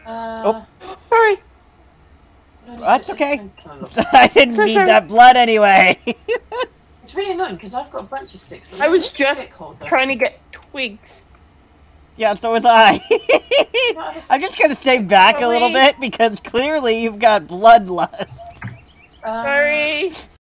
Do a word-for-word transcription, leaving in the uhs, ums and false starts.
Uh, oh, sorry. That's okay. I didn't So need sorry. that blood anyway. It's really annoying because I've got a bunch of sticks. I was just trying to get twigs. Yeah, so was I. I'm just gonna stay back a little Sorry. bit because clearly you've got bloodlust. Uh, Sorry.